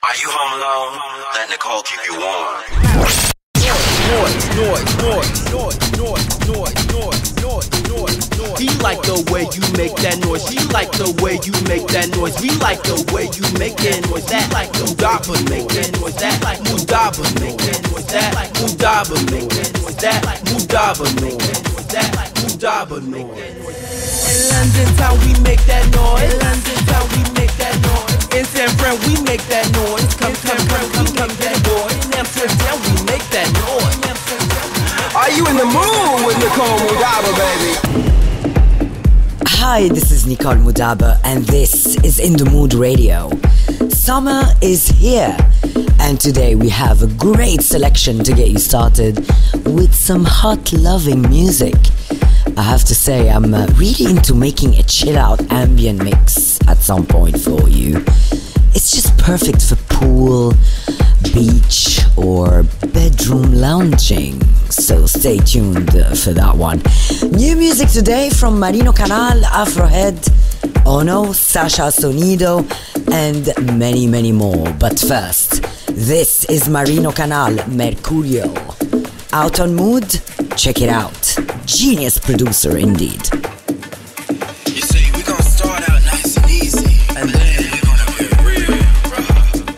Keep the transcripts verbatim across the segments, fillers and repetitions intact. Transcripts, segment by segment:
Are you home alone? Let Nicole keep you warm. Noise, noise, noise, noise, noise, noise, noise, noise, noise, noise. He like the way you make that noise. She like the way you make that noise. We like the way you make that noise. That like Mudaba make that noise. That like Mudaba make that noise. That like Mudaba make that noise. That like Mudaba make that noise. That like Mudaba make that noise. In London town we make that noise. In London town we make that noise. In San Fran we make that noise. Come, come, come, come, come, that boy. In Amsterdam we make that noise. Are you in the mood with Nicole Mudaba, baby? Hi, this is Nicole Mudaba, and this is In The Mood Radio. Summer is here, and today we have a great selection to get you started with some hot, loving music. I have to say, I'm uh, really into making a chill-out ambient mix at some point for you. It's just perfect for pool, beach, or bedroom lounging. So stay tuned uh, for that one. New music today from Marino Canal, Afrohead, Ono, Sasha Sonido, and many, many more. But first, this is Marino Canal, Mercurio. Out on Mood? Check it out. Genius producer indeed. You see, we're gonna start out nice and easy, and then we're gonna get real raw.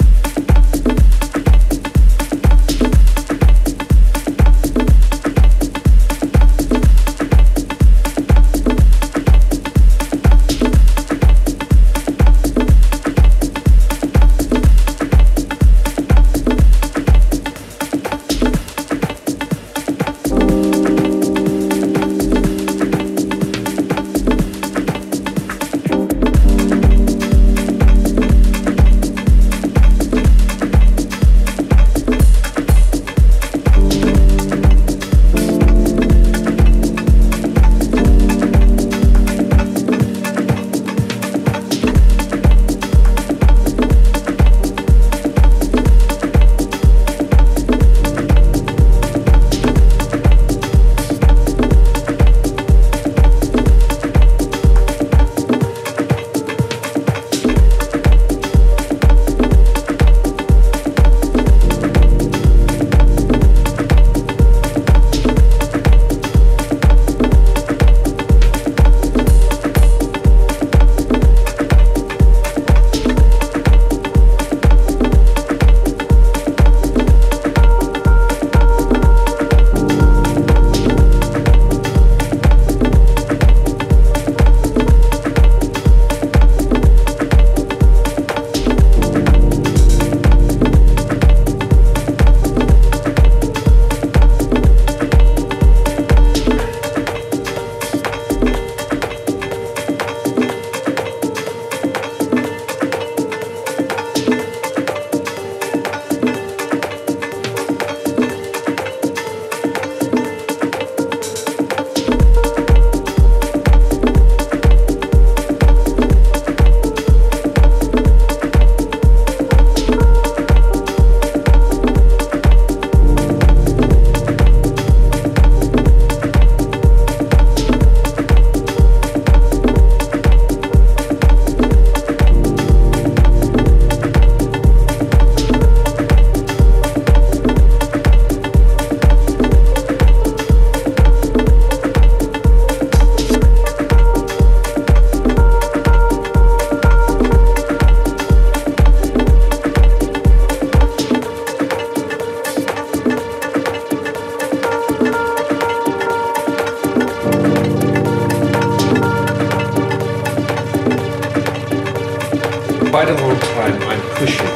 Quite a long time I'm pushing,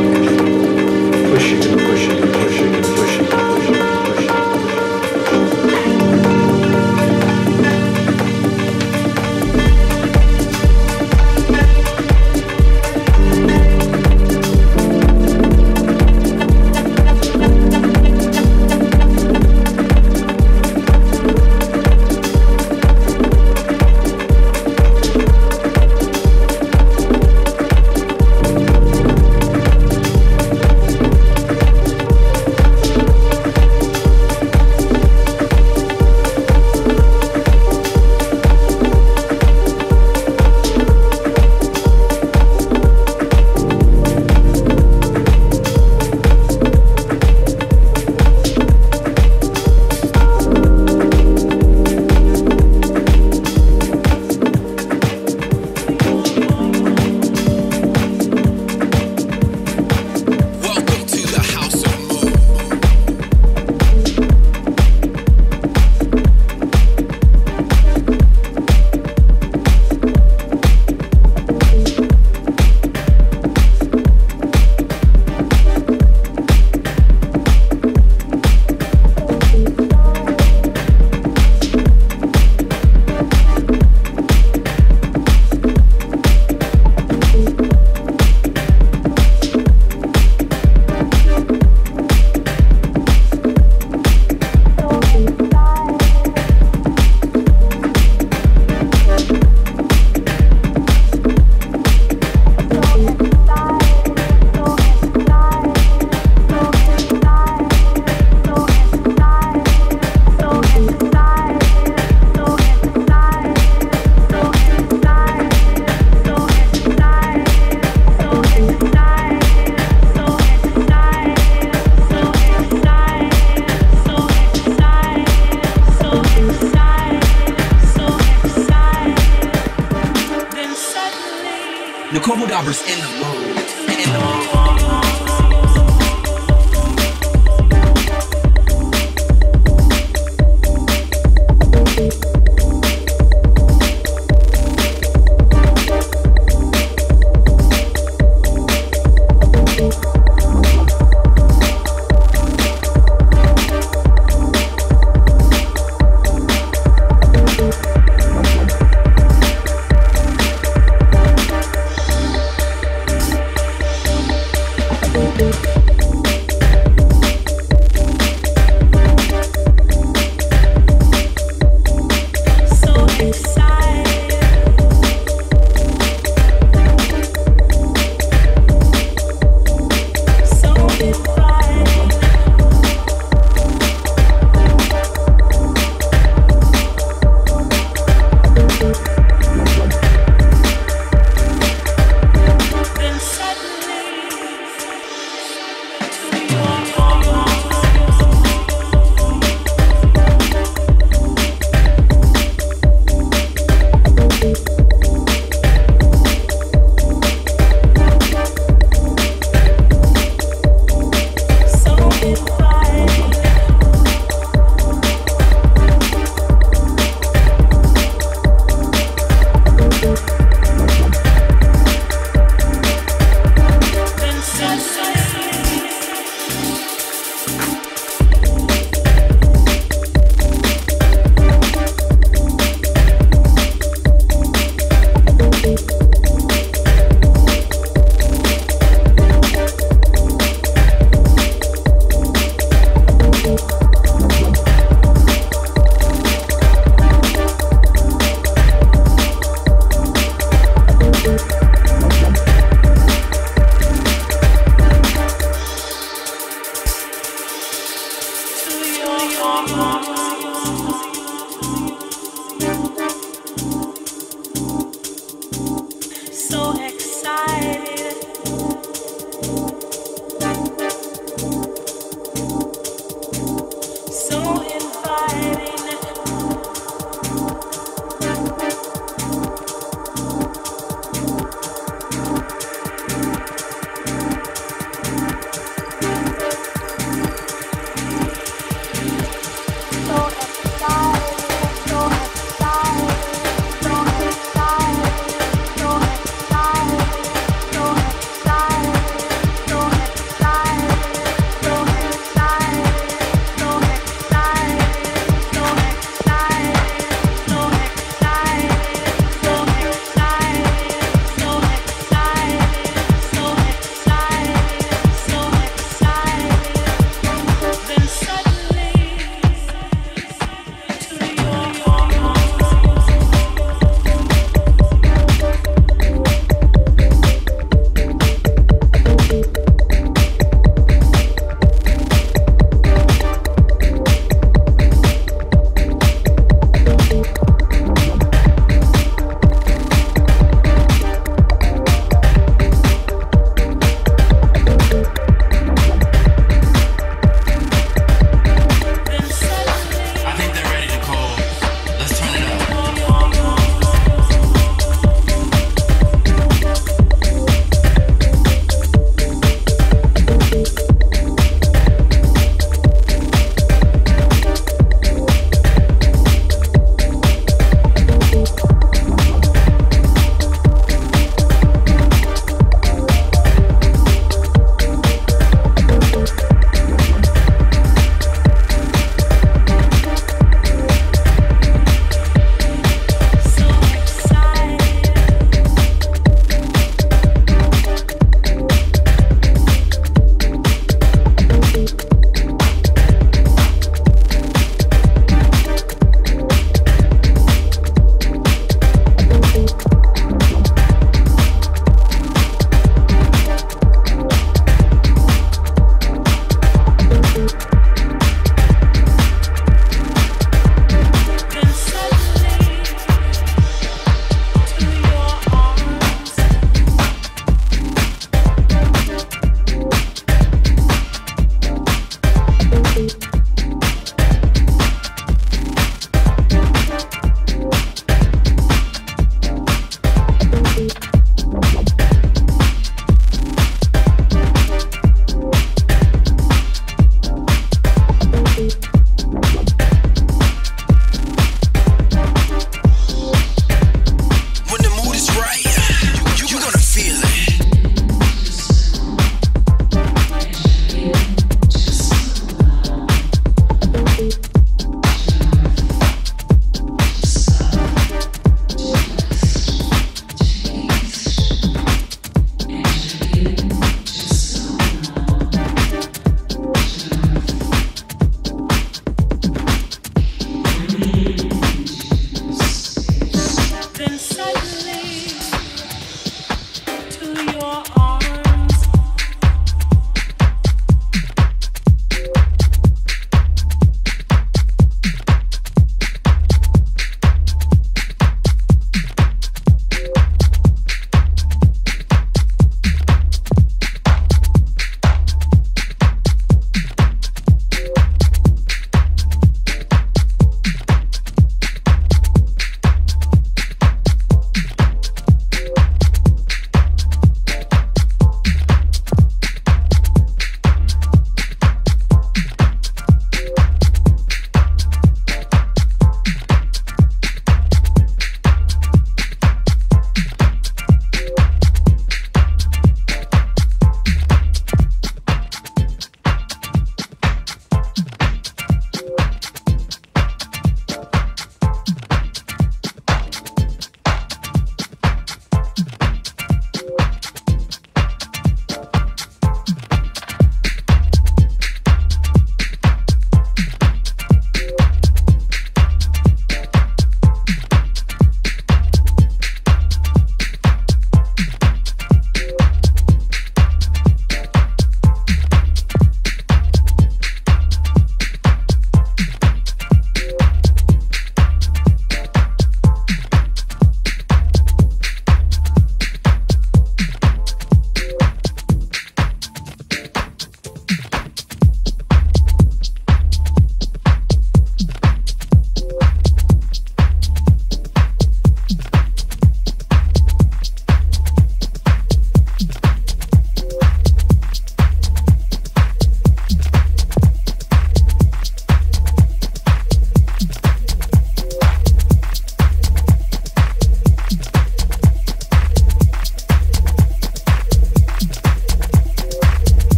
pushing and pushing and pushing and pushing and pushing and pushing and pushing. Dabra's in the mood. In the mood.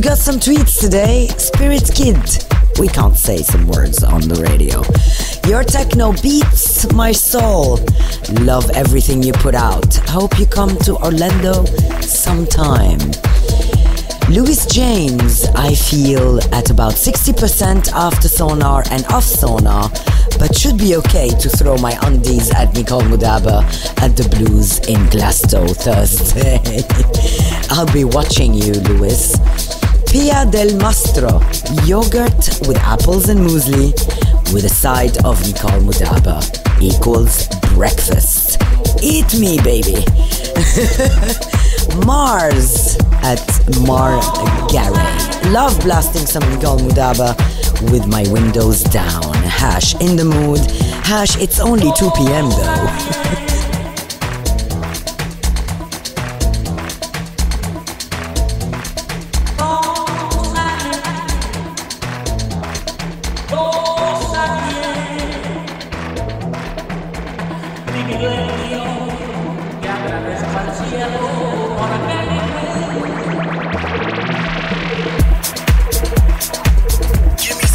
got some tweets today. Spirit Kid. We can't say some words on the radio. Your techno beats my soul. Love everything you put out. Hope you come to Orlando sometime. Louis James, I feel at about sixty percent after Sonar and off Sonar, but should be okay to throw my undies at Nicole Moudaber at the Blues in Glasgow Thursday. I'll be watching you, Louis. Pia del Mastro, yogurt with apples and muesli with a side of Nicole Moudaber equals breakfast. Eat me, baby. Mars at Mar Garay. Love blasting some Nicole Moudaber with my windows down. Hash in the mood. Hash, it's only two p.m. though.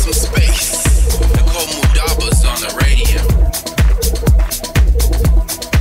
Nicole Moudaber's on the radio.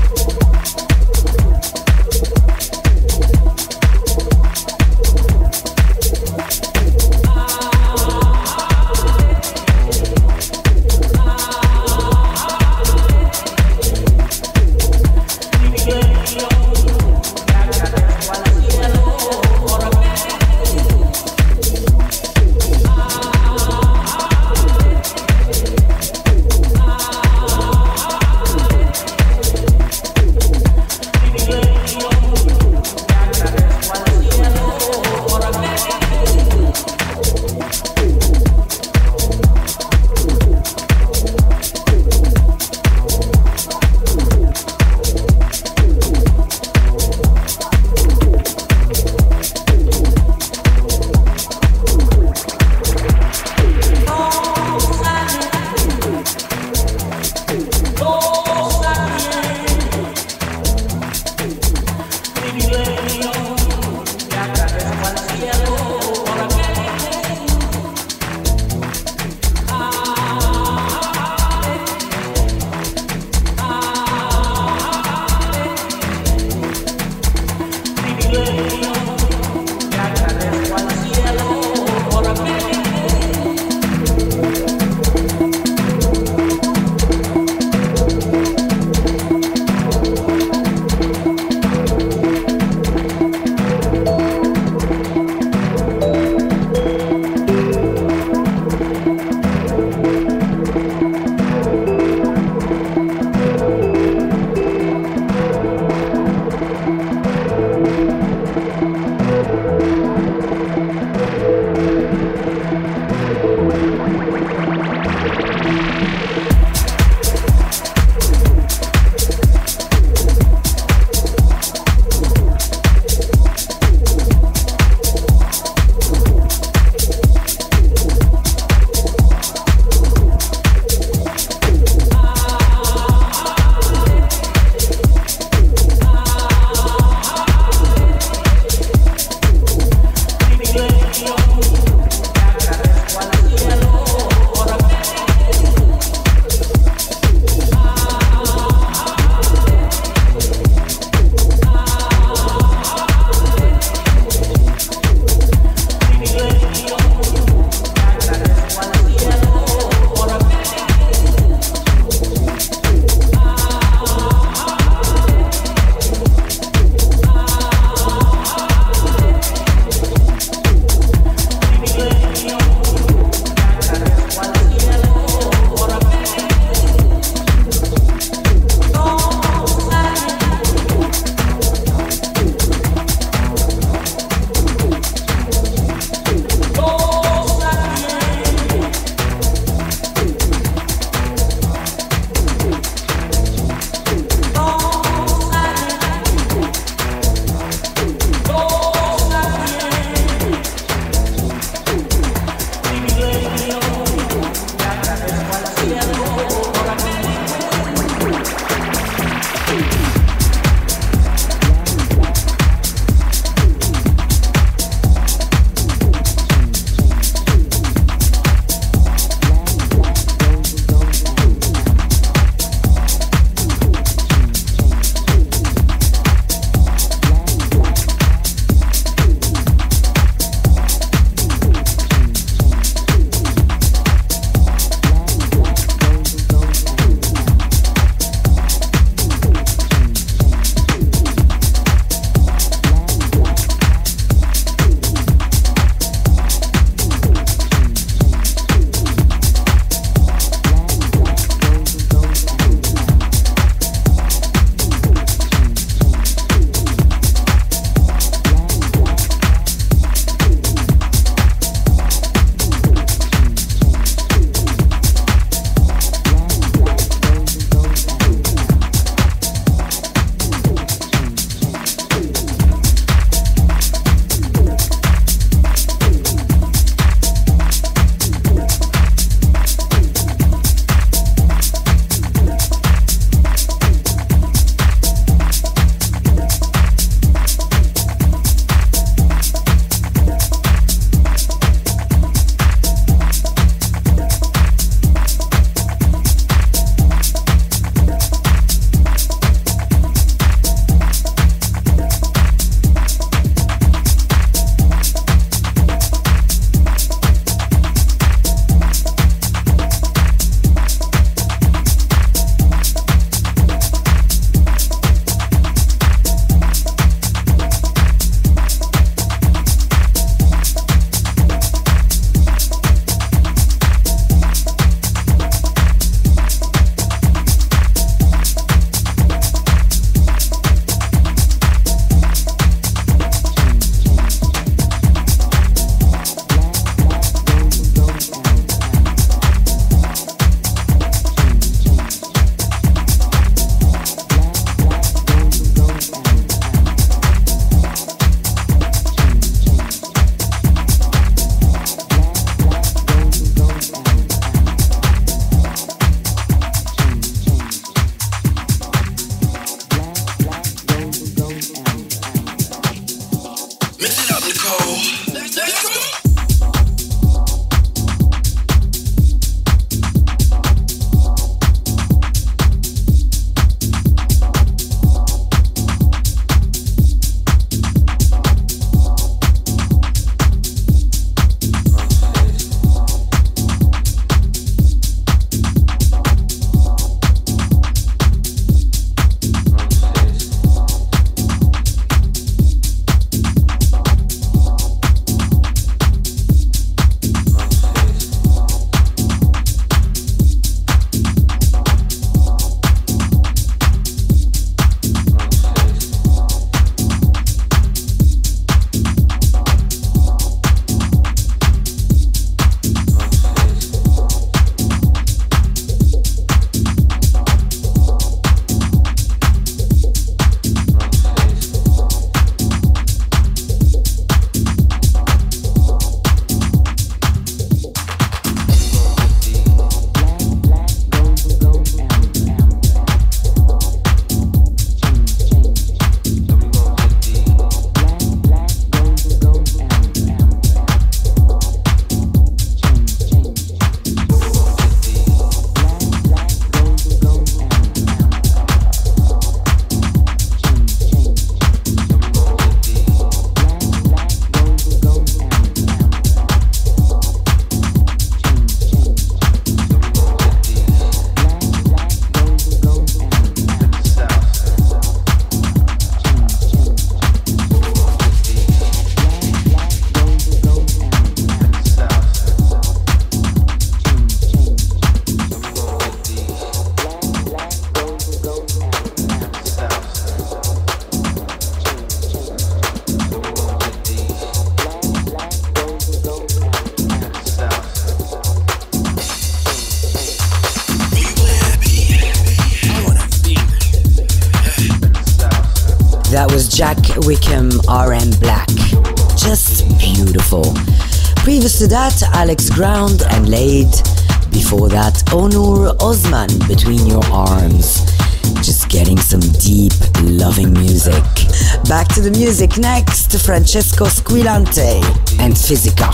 That was Jack Wickham, R M Black. Just beautiful. Previous to that, Alex Ground and Laid. Before that, Onur Osman, Between Your Arms. Just getting some deep, loving music. Back to the music next, Francesco Squillante and Fisica.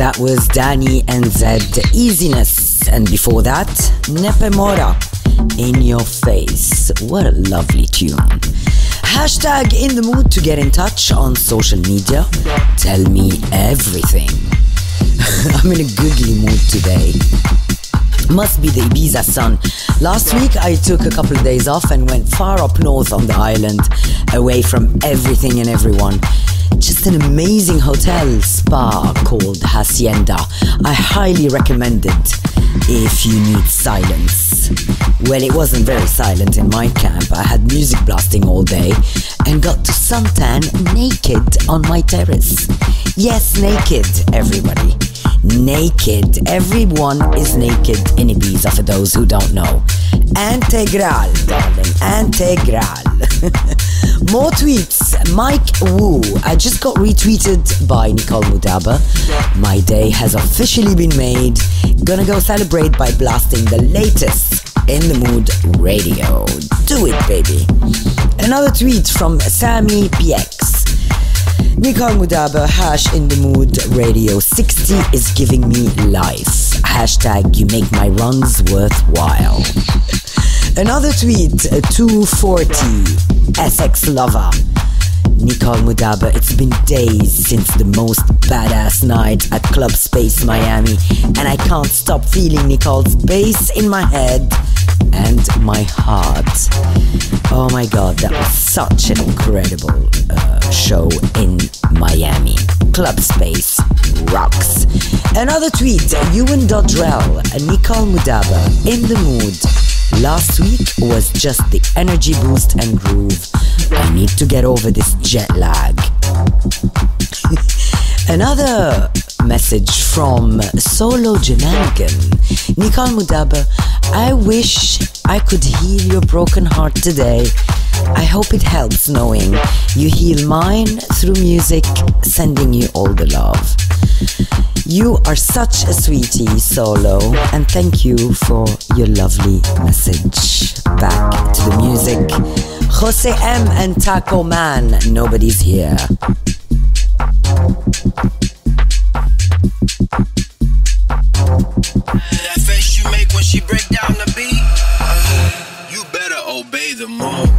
That was Danny and Zed, Easiness. And before that, Nepe Mora, In Your Face. What a lovely tune. Hashtag in the mood to get in touch on social media. Tell me everything. I'm in a googly mood today. Must be the Ibiza sun. Last week I took a couple of days off and went far up north on the island, away from everything and everyone. Just an amazing hotel spa called Hacienda. I highly recommend it if you need silence. Well, it wasn't very silent in my camp. I had music blasting all day and got to suntan naked on my terrace. Yes, naked, everybody. Naked. Everyone is naked in Ibiza, for those who don't know. Integral, darling. Integral. More tweets. Mike Wu. I just got retweeted by Nicole Mudaba. My day has officially been made. Gonna go celebrate by blasting the latest In the Mood radio. Do it, baby. Another tweet from Sammy P X. Nicole Mudaba, hash in the mood radio. sixty is giving me life. Hashtag you make my runs worthwhile. Another tweet, two forty, S X Lover. Nicole Mudaba, it's been days since the most badass night at Club Space Miami, and I can't stop feeling Nicole's bass in my head and my heart. Oh my god, that was such an incredible uh, show in Miami. Club Space rocks. Another tweet, Ewan Dodrell, Nicole Mudaba, in the mood. Last week was just the energy boost and groove. I need to get over this jet lag. Another message from Solo Jananigan. Nicole Mudaba, I wish I could heal your broken heart today. I hope it helps knowing you heal mine through music, sending you all the love. You are such a sweetie, Solo, and thank you for your lovely message. Back to the music. Jose M and Taco Man, Nobody's Here. That face you make when she break down the beat, you better obey the move.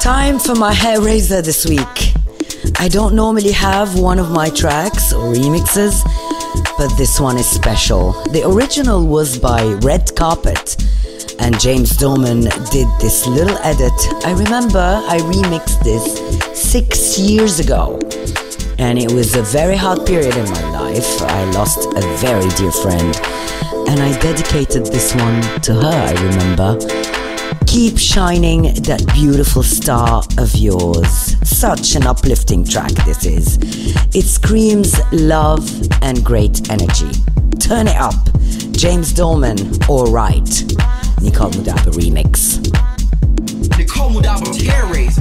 Time for my hair raiser this week. I don't normally have one of my tracks or remixes, but this one is special. The original was by Red Carpet, and James Doman did this little edit. I remember I remixed this six years ago, and it was a very hard period in my life. I lost a very dear friend, and I dedicated this one to her, I remember. Keep shining that beautiful star of yours. Such an uplifting track this is. It screams love and great energy. Turn it up. James Doman, Alright. Nicole Moudaber remix. Nicole Moudaber's hair raiser.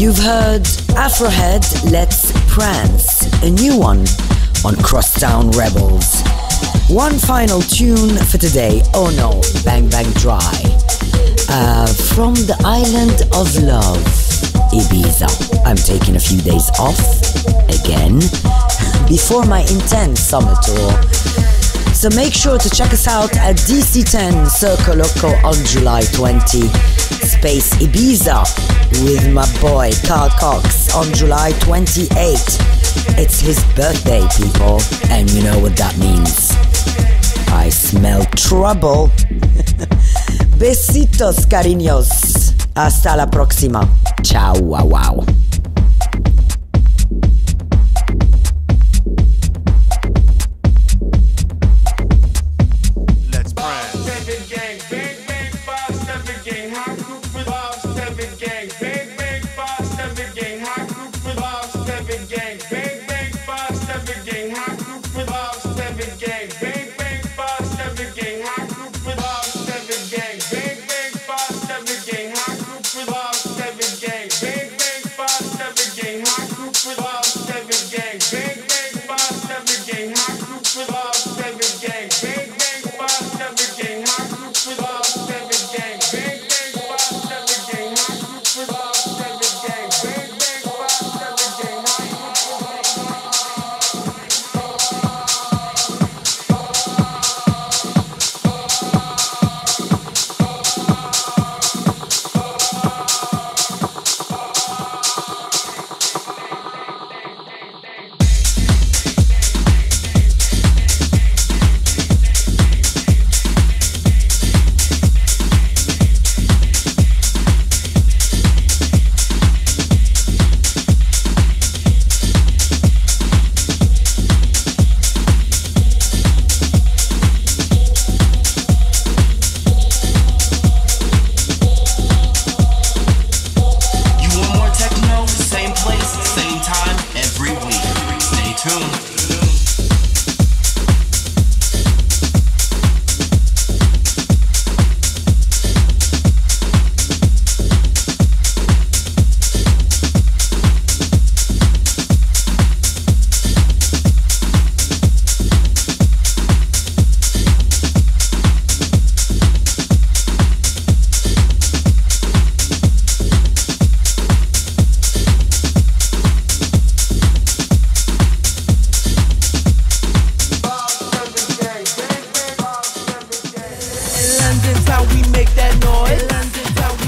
You've heard Afrohead, Let's Prance, a new one on Crosstown Rebels. One final tune for today, oh no, Bang Bang Dry, uh, from the island of love, Ibiza. I'm taking a few days off, again, before my intense summer tour. So make sure to check us out at D C ten Circo Loco on July twentieth. Space Ibiza with my boy Carl Cox on July twenty-eighth. It's his birthday, people, and you know what that means. I smell trouble. Besitos, cariños. Hasta la próxima. Ciao, wow, wow. London's how we make that noise. London's how